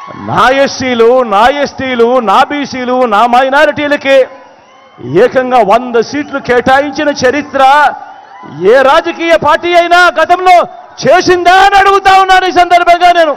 నా ఎస్సీలు, నా ఎస్టీలు, నా బీసీలు, నా మైనారిటీలకే ఏకంగా 100 సీట్లు కేటాయించిన చరిత్ర ఏ రాజకీయ పార్టీ అయినా గతంలో చేసిందా అని అడుగుతా ఉన్నాను. ఈ సందర్భంగా నేను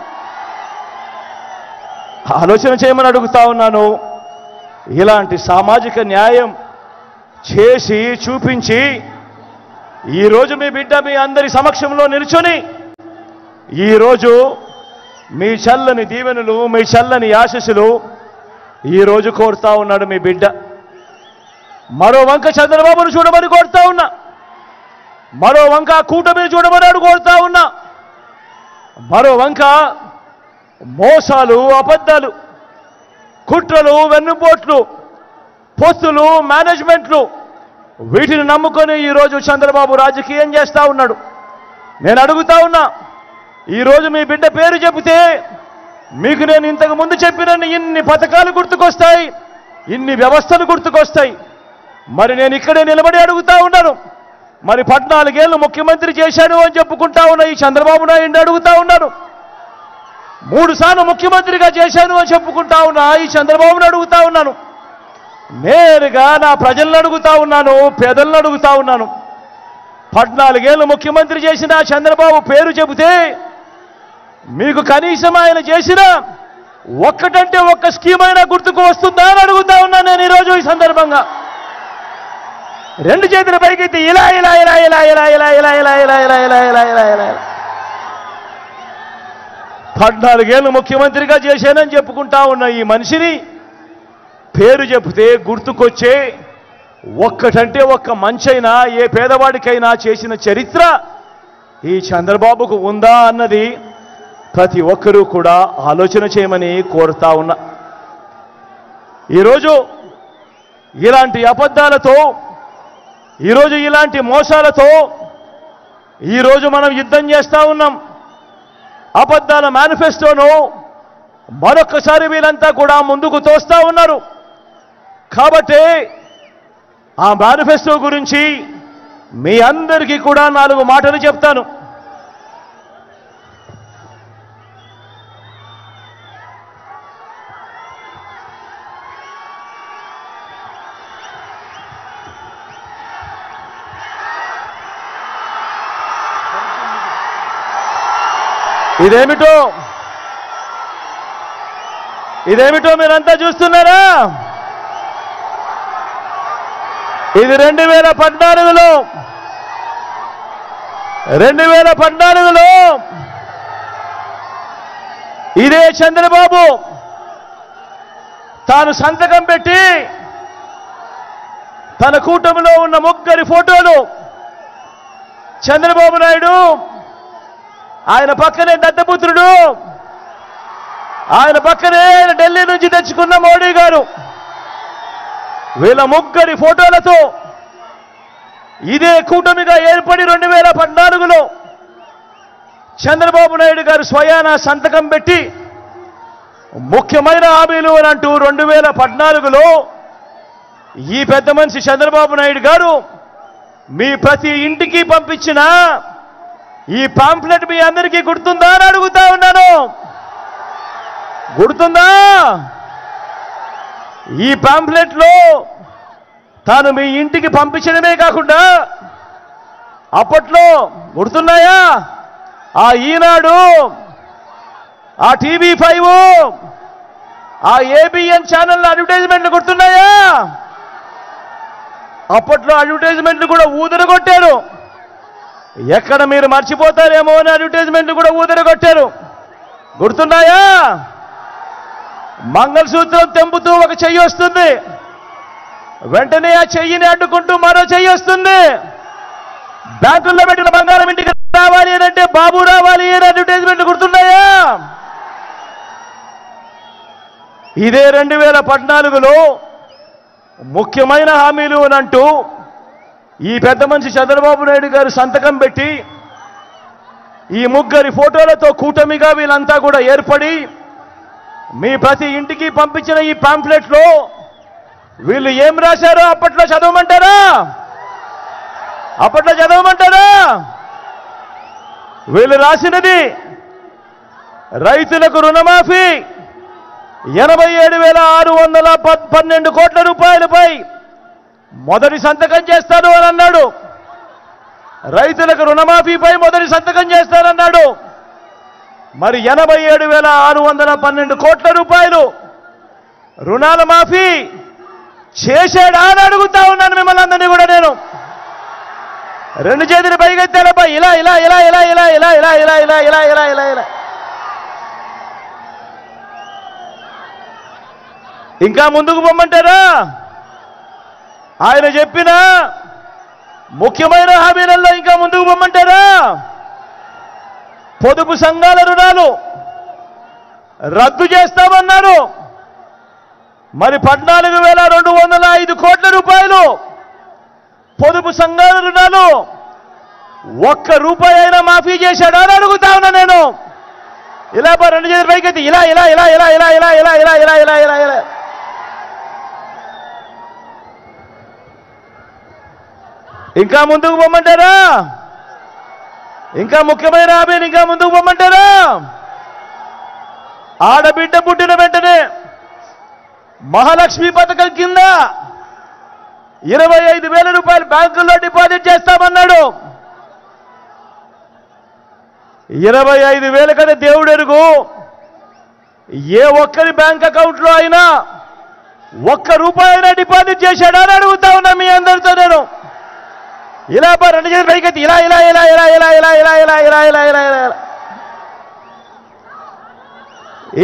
ఆలోచన చేయమని అడుగుతా ఉన్నాను. ఇలాంటి సామాజిక న్యాయం చేసి చూపించి ఈరోజు మీ బిడ్డ మీ అందరి సమక్షంలో నిల్చొని ఈరోజు మీ చల్లని దీవెనలు, మీ చల్లని ఆశీస్సులు ఈరోజు కోరుతా ఉన్నాడు మీ బిడ్డ. మరో వంక చంద్రబాబును చూడమని కోరుతా ఉన్నా, మరో వంక కూటమిని చూడమని కోరుతా ఉన్నా, మరో వంక మోసాలు, అబద్ధాలు, కుట్రలు, వెన్నుపోట్లు, పొత్తులు, మేనేజ్మెంట్లు వీటిని నమ్ముకొని ఈరోజు చంద్రబాబు రాజకీయం చేస్తా ఉన్నాడు. నేను అడుగుతా ఉన్నా, ఈరోజు మీ బిడ్డ పేరు చెబితే మీకు నేను ఇంతకు ముందు చెప్పిన ఇన్ని పథకాలు గుర్తుకొస్తాయి, ఇన్ని వ్యవస్థలు గుర్తుకొస్తాయి. మరి నేను ఇక్కడే నిలబడి అడుగుతా ఉన్నాను, మరి 14 ఏళ్ళు ముఖ్యమంత్రి చేశాడు అని చెప్పుకుంటా ఉన్న ఈ చంద్రబాబు నాయుడు అడుగుతా ఉన్నాను, 3 సార్లు ముఖ్యమంత్రిగా చేశాను అని చెప్పుకుంటా ఉన్నా ఈ చంద్రబాబును అడుగుతా ఉన్నాను. నేరుగా నా ప్రజలను అడుగుతా ఉన్నాను, పేదలను అడుగుతా ఉన్నాను. 14 ఏళ్ళు ముఖ్యమంత్రి చేసిన చంద్రబాబు పేరు చెబితే మీకు కనీసం ఆయన చేసిన ఒక్కటంటే ఒక్క స్కీమ్ అయినా గుర్తుకు వస్తుందా అని అడుగుతా ఉన్నాను నేను ఈరోజు ఈ సందర్భంగా. 2 చేతుల పైకెత్తి ఇలా ఇలా ఇలా ఇలా ఇలా ఇలా ఇలా ఇలా ఇలా ఇలా ఇలా ఇలా ఇలా ఇలా 14 ఏళ్ళు ముఖ్యమంత్రిగా చేశానని చెప్పుకుంటా ఉన్న ఈ మనిషిని పేరు చెబితే గుర్తుకొచ్చే ఒక్కటంటే ఒక్క మంచైనా ఏ పేదవాడికైనా చేసిన చరిత్ర ఈ చంద్రబాబుకు ఉందా అన్నది ప్రతి ఒక్కరూ కూడా ఆలోచన చేయమని కోరుతా ఉన్నా. ఈరోజు ఇలాంటి అబద్ధాలతో, ఈరోజు ఇలాంటి మోసాలతో ఈరోజు మనం యుద్ధం చేస్తా ఉన్నాం. అబద్ధాల మేనిఫెస్టోను మరొక్కసారి వీళ్ళంతా కూడా ముందుకు తోస్తా ఉన్నారు. కాబట్టి ఆ మేనిఫెస్టో గురించి మీ అందరికీ కూడా 4 మాటలు చెప్తాను. ఇదేమిటో మీరంతా చూస్తున్నారా? ఇది 2014లో ఇదే చంద్రబాబు తాను సంతకం పెట్టి తన కూటమిలో ఉన్న 3 ఫోటోలు, చంద్రబాబు నాయుడు, ఆయన పక్కనే దత్తపుత్రుడు, ఆయన పక్కనే ఢిల్లీ నుంచి తెచ్చుకున్న మోడీ గారు, వీళ్ళ 3 ఫోటోలతో ఇదే కూటమిగా ఏర్పడి 2014లో చంద్రబాబు నాయుడు గారు స్వయాన సంతకం పెట్టి ముఖ్యమైన హామీలు అని అంటూ 2014లో ఈ పెద్ద మనిషి చంద్రబాబు నాయుడు గారు మీ ప్రతి ఇంటికి పంపించిన ఈ పాంప్లెట్ మీ అందరికీ గుర్తుందా అని అడుగుతా ఉన్నాను. గుర్తుందా? ఈ పాంప్లెట్లో తాను మీ ఇంటికి పంపించడమే కాకుండా అప్పట్లో గుర్తున్నాయా? ఆ ఈనాడు, ఆ TV5, ఆ ABN ఛానల్ అడ్వర్టైజ్మెంట్లు గుర్తున్నాయా? అప్పట్లో అడ్వర్టైజ్మెంట్లు కూడా ఊదరగొట్టారు. ఎక్కడ మీరు మర్చిపోతారేమో అని అడ్వర్టైజ్మెంట్లు కూడా ఊదరగొట్టారు. గుర్తున్నాయా? మంగళసూత్రం తెంపుతూ ఒక చెయ్యి వస్తుంది, వెంటనే ఆ చెయ్యిని అడ్డుకుంటూ మరో చెయ్యి వస్తుంది. బ్యాంకుల్లో పెట్టిన బంగారం ఇంటికి రావాలి అని అంటే బాబు రావాలి అని అడ్వర్టైజ్మెంట్లు గుర్తున్నాయా? ఇదే 2014లో ముఖ్యమైన హామీలు అని అంటూ ఈ పెద్ద మనిషి చంద్రబాబు నాయుడు గారు సంతకం పెట్టి ఈ 3 ఫోటోలతో కూటమిగా వీళ్ళంతా కూడా ఏర్పడి మీ ప్రతి ఇంటికి పంపించిన ఈ పాంప్లెట్లో వీళ్ళు ఏం రాశారో అప్పట్లో చదవమంటారా? వీళ్ళు రాసినది రైతులకు రుణమాఫీ 87,612 కోట్ల రూపాయలపై మొదటి సంతకం చేస్తాను అని అన్నాడు. రైతులకు రుణమాఫీపై మొదటి సంతకం చేస్తానన్నాడు. మరి 87,612 కోట్ల రూపాయలు రుణాల మాఫీ చేశాడా అని అడుగుతా ఉన్నాను మిమ్మల్ని అందరినీ కూడా. నేను రెండు చేతులు పైకెత్తారబ్బా, ఇలా ఇలా ఇలా ఇలా ఇలా ఇలా ఇలా ఇలా ఇలా ఇలా ఇలా ఇలా ఇలా. ఇంకా ముందుకు పొమ్మంటారా? ఆయన చెప్పిన ముఖ్యమైన హామీలలో ఇంకా ముందుకు పొమ్మంటారా? పొదుపు సంఘాల రుణాలు రద్దు చేస్తామన్నారు. మరి 14,205 కోట్ల రూపాయలు పొదుపు సంఘాల రుణాలు ఒక్క రూపాయి అయినా మాఫీ చేశాడా అని అడుగుతా ఉన్నా నేను. ఇలా రెండు చేతుల పైకెత్తి ఇలా ఇలా ఇలా ఇలా ఇలా ఇలా ఇలా ఇలా ఇలా ఇలా ఇలా ఇలా. ఇంకా ముందుకు పొమ్మంటారా? ఇంకా ముఖ్యమైన హామీని ఇంకా ముందుకు పొమ్మంటారా? ఆడబిడ్డ పుట్టిన వెంటనే మహాలక్ష్మి పథకం కింద 25,000 రూపాయలు బ్యాంకుల్లో డిపాజిట్ చేస్తామన్నాడు. 25,000 కంటే దేవుడు ఎరుగు. ఏ ఒక్కరి బ్యాంక్ అకౌంట్లో అయినా ఒక్క రూపాయి అయినా డిపాజిట్ చేశాడా అని అడుగుతా ఉన్నా మీ అందరితో నేను. ఇలా రెండు చేతులు పైకెత్తి ఇలా ఇలా ఇలా ఇలా ఇలా ఇలా ఇలా ఇలా ఇలా ఇలా ఇలా ఇలా.